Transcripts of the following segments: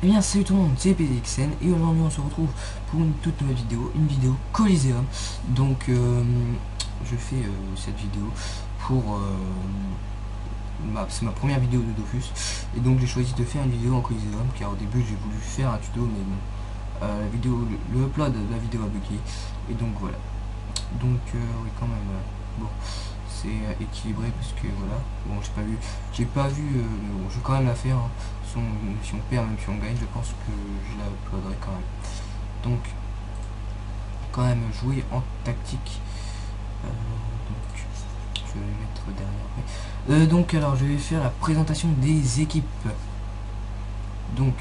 Eh bien salut tout le monde, c'est PDXN et aujourd'hui on se retrouve pour une toute nouvelle vidéo, une vidéo Coliseum. Donc je fais cette vidéo pour... c'est ma première vidéo de Dofus et donc j'ai choisi de faire une vidéo en Coliseum car au début j'ai voulu faire un tuto mais bon, la vidéo, le upload de la vidéo a bugué et donc voilà. Donc oui quand même, bon c'est équilibré parce que voilà, bon j'ai pas vu, mais bon je vais quand même la faire, hein. Si on perd, même si on gagne, je pense que je la uploaderai quand même. Donc quand même jouer en tactique. Donc je vais mettre derrière après. Donc alors je vais faire la présentation des équipes. Donc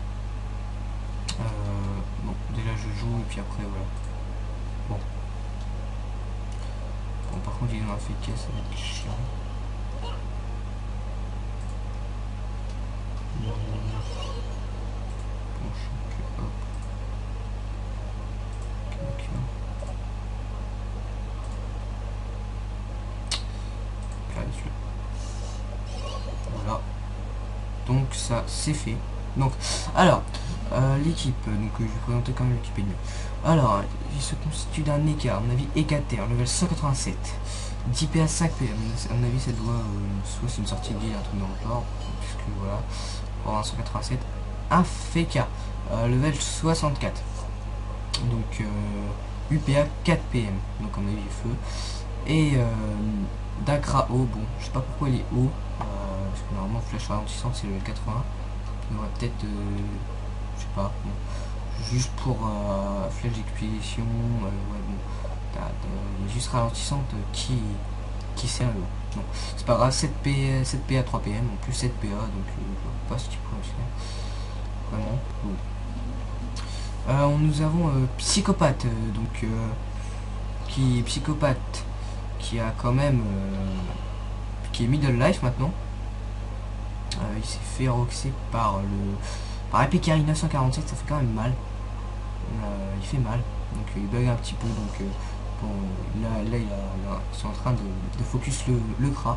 bon déjà je joue et puis après voilà. Bon, bon par contre il en a fait caisse, ça va être chiant. Voilà, donc ça c'est fait. Donc alors l'équipe, donc je vais présenter quand même l'équipe ennemie. Alors il se constitue d'un écart, à mon avis Hécater, level 187, 10 PA 5 PM, à mon avis ça doit soit c'est une sortie de guide, un truc dans le genre, puisque voilà, pour un 187, un Feka, level 64, donc UPA 4 PM, donc à mon avis feu, et Dakra haut, bon je sais pas pourquoi il est haut, parce que normalement flèche ralentissante c'est level 80, il y aurait peut-être je sais pas, bon, juste pour flèche d'expédition, ouais bon, il y a juste ralentissante qui sert le haut. Bon, c'est pas grave, 7 PA 3 PM, en plus 7 PA, donc je vois pas ce qu'il pourrait faire, vraiment, bon. Nous avons Psychopathe, donc Psychopathe qui a quand même qui est middle life maintenant. Il s'est fait roxer par Epicari 947, ça fait quand même mal. Il fait mal, donc il bug un petit peu, donc bon, là ils sont en train de focus le CRA.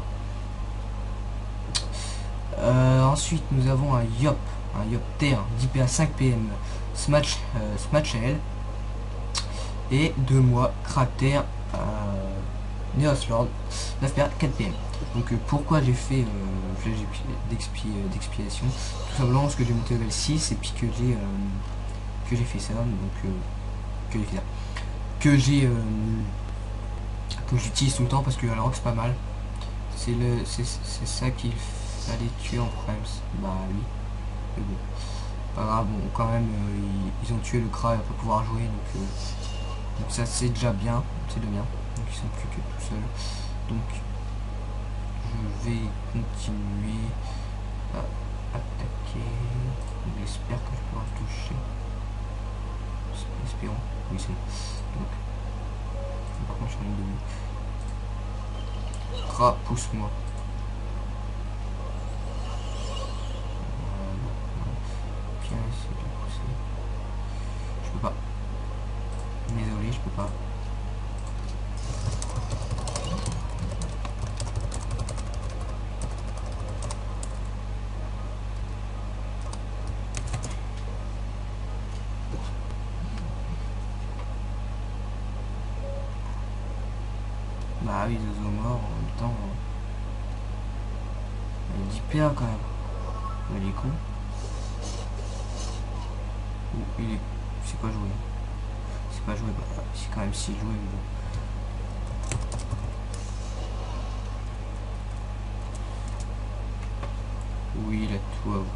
Ensuite nous avons un Yop Terre, 10 PA 5 PM, Smash L, et 2 mois Crater Neos Lord, 9 PA 4 PM. Donc pourquoi j'ai fait flèche d'expiation, tout simplement parce que j'ai monté level 6 et puis que j'ai fait ça, donc que j'utilise tout le temps parce que la rock c'est pas mal. C'est ça qu'il fallait tuer en prime. Bah oui, mais bon, pas grave, bon quand même ils ont tué le Kra, il va pas pouvoir jouer, donc ça c'est déjà bien, donc ils sont plus que tout seuls, donc je vais continuer à attaquer. J'espère que je pourrai toucher. Espérons. Oui c'est bon. Donc par contre je suis en ligne de vue. Kra, pousse-moi. Bien essayer de le pousser. Je peux pas. Désolé, je peux pas. Bah oui, les oiseaux morts en même temps. Il y a 10 PA quand même. Il est con. Ou il est. C'est pas joué. C'est pas joué, bah c'est quand même si joué, mais bon. Oui, il a tout à vous.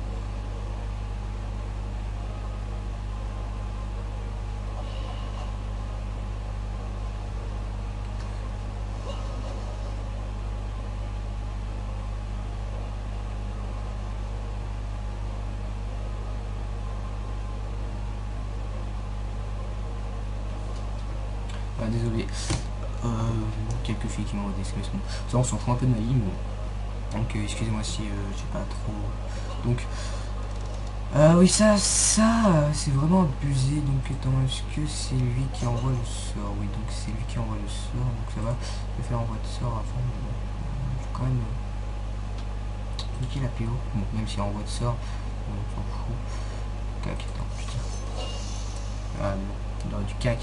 Ah, désolé. Quelques filles qui m'ont des exclamations. Ça, on s'en fout un peu de ma vie, mais. Donc, excusez-moi si j'ai pas trop. Donc. Oui, ça c'est vraiment abusé. Donc, attends, est-ce que c'est lui qui envoie le sort? Oui, donc c'est lui qui envoie le sort. Donc, ça va. Je vais faire envoi de sort avant. Mais bon, je vais quand même niquer la PO. Bon, même si envoi de sort, on s'en fout. Cac, attends, putain. Ah non, dans du cac.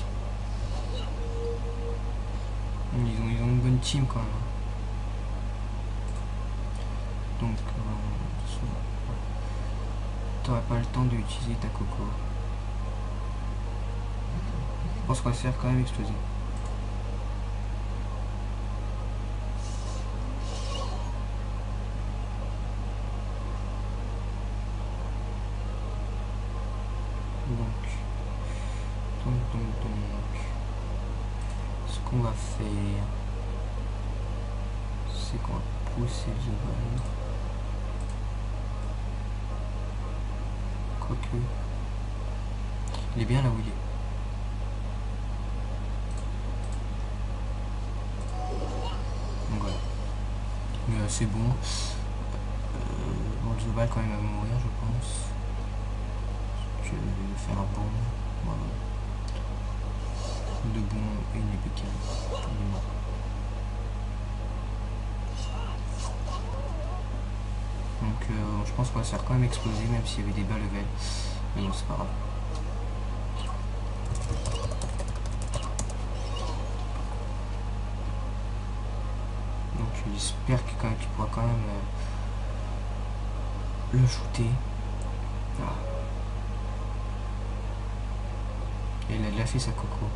Ils ont une bonne team quand même. Donc, t'auras pas le temps d'utiliser ta coco. Je pense qu'on va se faire quand même exploser. Donc, ce qu'on va faire, c'est qu'on va pousser le ball. Quoique, il est bien là où il est. Donc voilà. C'est bon. Bon, le Zobal quand même va mourir, je pense. Je vais faire un bon. Voilà. De bon et une épée calme. Donc je pense qu'on va se faire quand même exploser, même s'il y avait des bas level. Mais bon, c'est pas grave. Donc j'espère que quand même tu pourras quand même le shooter. Ah. Et il a déjà fait sa coco.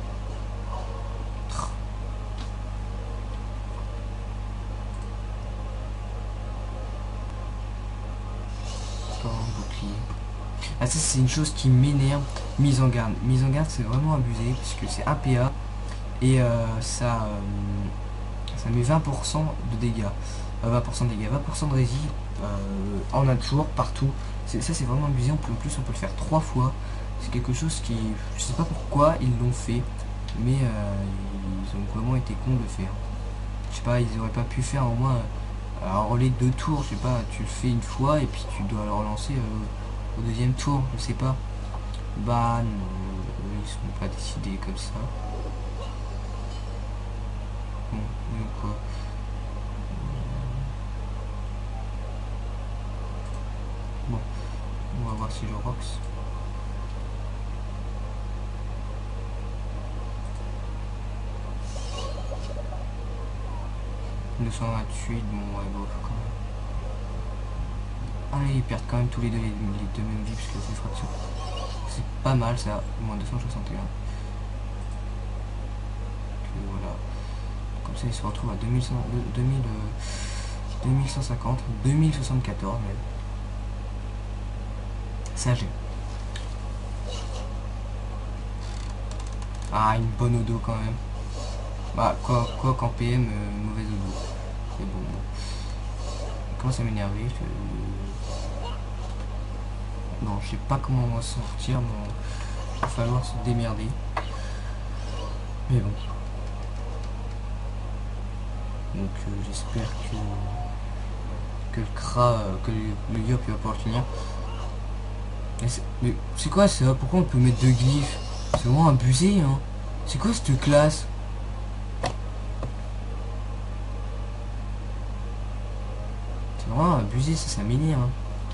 Bouclier. Ah, ça c'est une chose qui m'énerve. Mise en garde. Mise en garde, c'est vraiment abusé puisque c'est un PA et ça met 20% de dégâts. 20% de dégâts, 20% de rési en un tour partout. Ça c'est vraiment abusé. En plus on peut le faire 3 fois. C'est quelque chose qui, je sais pas pourquoi ils l'ont fait, mais ils ont vraiment été cons de le faire. Je sais pas, ils auraient pas pu faire au moins un relais de 2 tours. Je sais pas, tu le fais une fois et puis tu dois le relancer au deuxième tour. Je sais pas. Bah non, ils sont pas décidés comme ça. Bon, donc quoi. Bon, on va voir si je rox. 228, bon ouais bof quand même. Ah là ils perdent quand même tous les deux mêmes vies puisque c'est fraction. C'est pas mal ça, moins 261. Donc, voilà. Comme ça ils se retrouvent à 2150, 2074 même. Ça j'ai. Ah une bonne odo quand même. Bah quoi qu'en PM, mauvaise odo. C'est bon. Il commence à m'énerver. Bon, je sais pas comment on va sortir, mais il va falloir se démerder. Mais bon. Donc j'espère que le Kra, que le Yop il va pouvoir tenir. Mais c'est quoi ça? Pourquoi on peut mettre 2 glyphes? C'est vraiment abusé, hein. C'est quoi cette classe? C'est vraiment abusé, ça m'énerve. Hein.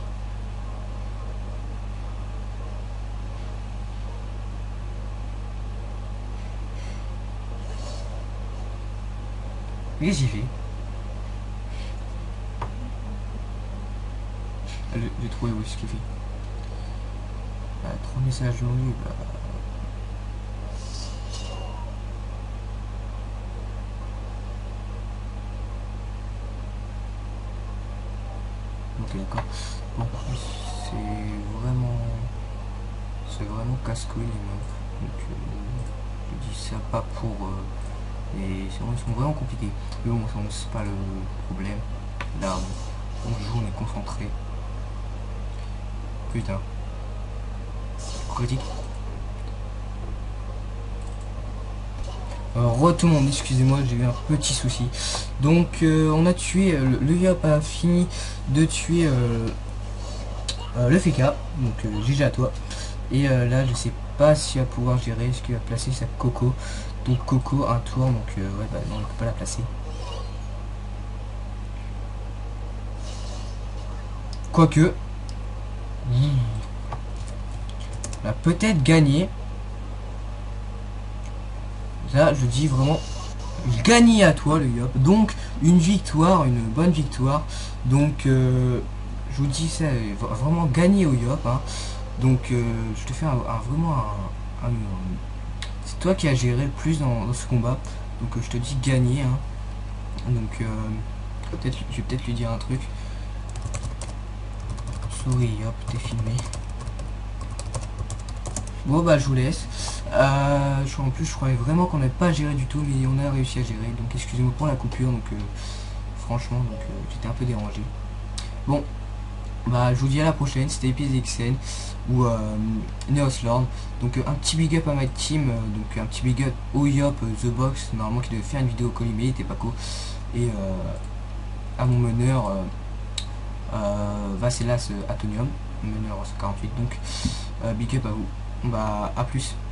Mais qu'est-ce qu'il fait? J'ai trouvé où est-ce qu'il fait. 3 messages non lus, bah. Ok d'accord. Bon c'est vraiment casse-couille les meufs. Donc je dis ça pas pour et ils sont vraiment compliqués. Mais bon ça c'est pas le problème. Là on joue, on est concentré. Putain. Critique. Tout le monde, excusez-moi, j'ai eu un petit souci. Donc on a tué, le Yop a fini de tuer le FK, donc GG à toi. Et là je sais pas s'il va pouvoir gérer, est-ce qu'il va placer sa Coco. Donc Coco un tour, donc ouais bah non on ne peut pas la placer. Quoique, On a peut-être gagné. Ça, je dis vraiment gagné à toi, le Yop. Donc, une victoire, une bonne victoire. Donc, je vous dis ça, vraiment gagné au Yop. Hein. Donc, je te fais vraiment c'est toi qui as géré le plus dans ce combat. Donc, je te dis gagné. Hein. Donc, je vais peut-être lui dire un truc. Souris, hop, t'es filmé. Bon bah je vous laisse. En plus je croyais vraiment qu'on n'avait pas géré du tout, mais on a réussi à gérer. Donc excusez-moi pour la coupure. Donc franchement, donc j'étais un peu dérangé. Bon, bah je vous dis à la prochaine. C'était EpixXN ou Neos Lord. Donc un petit big up à ma team. Donc un petit big up au Yop The Box. Normalement qui devait faire une vidéo colis, mais il était pas co. Et à mon meneur Vacelas Atonium, meneur 148. Donc big up à vous. Bah à plus.